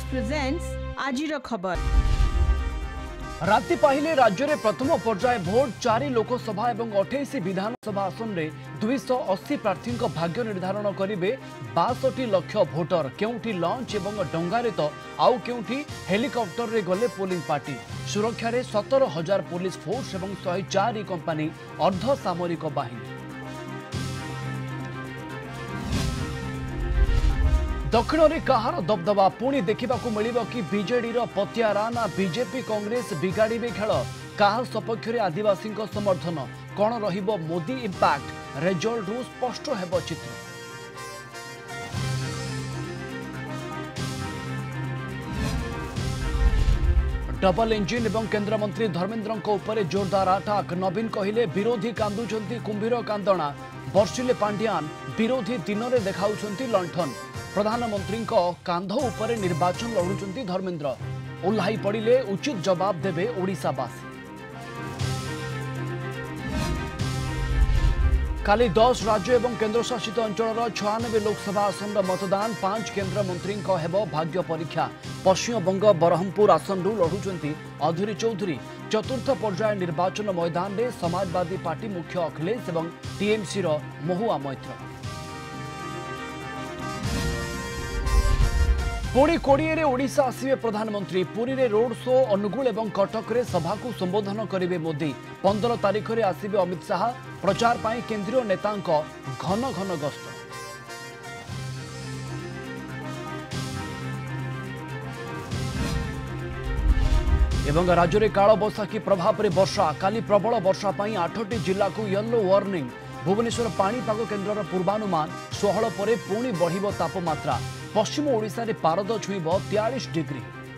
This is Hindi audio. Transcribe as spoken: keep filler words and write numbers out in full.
प्रेजेंट्स आजिर खबर। राति पाहिले राज्य में प्रथम पर्याय भोट चारि लोकसभा और अठाईस विधानसभा आसन में दुईश अशी प्रार्थी भाग्य निर्धारण करेंगे बासठी लक्ष भोटर। केउठी लंच और डंगारे तो आउ केउठी हेलिकॉप्टर रे गले पोलिंग पार्टी। सुरक्षा रे सतर हजार पुलिस फोर्स और शहे चार कंपानी अर्धसामरिक बाहिनी। दक्षिण में कहार दबदबा पुणी देखा मिल कि बीजेडी पतियारा ना बीजेपी कांग्रेस बिगाड़ी खेल कहा सपक्ष में आदिवासी समर्थन कौन रहिबो मोदी इंपैक्ट रिजल्ट रु स्पष्ट हेबो चित्र। डबल इंजिन एवं केंद्रमंत्री धर्मेंद्र उपर जोरदार आटाक। नवीन कहिले विरोधी कांदुचंती कुंभीर कांदणा। बर्षिले पांड्यान विरोधी दिन में देखाउछंती लंठन। प्रधानमंत्री कांध उपर निर्वाचन लड़ुचंती धर्मेंद्र। ओह्लाई पड़िले उचित जवाब देबे ओडिशावासी। काली दस राज्य एवं केन्द्रशासित अंचल छयानबे लोकसभा आसन मतदान। पांच केन्द्र मंत्री हेबो भाग्य परीक्षा। पश्चिमबंग बरहमपुर आसन लड़ुचंती अधूरी चौधरी। चतुर्थ पर्याय निर्वाचन मैदान में समाजवादी पार्टी मुख्य अखिलेश और टीएमसी महुआ मैत्र। पुणी कोड़े ओडिशा आसिबे प्रधानमंत्री। पुरी रे रोड शो अनुगुल और कटक रे सभा को संबोधन करेंगे मोदी। पंद्रह तारीख में आसिबे अमित शाह। प्रचार पाई केंद्रीय नेतांक घन घन गस्त। एवं राज्य में काल बैशाखी प्रभाव में वर्षा। काली प्रबल वर्षा पाई आठटी जिला को येलो वार्निंग। भुवनेश्वर पाणीपाग केन्द्र पूर्वानुमान षोहल पर पुणी बढ़िबो तापमात्रा। पश्चिम ओडिशा रे पारद छुईब तेयालीस डिग्री।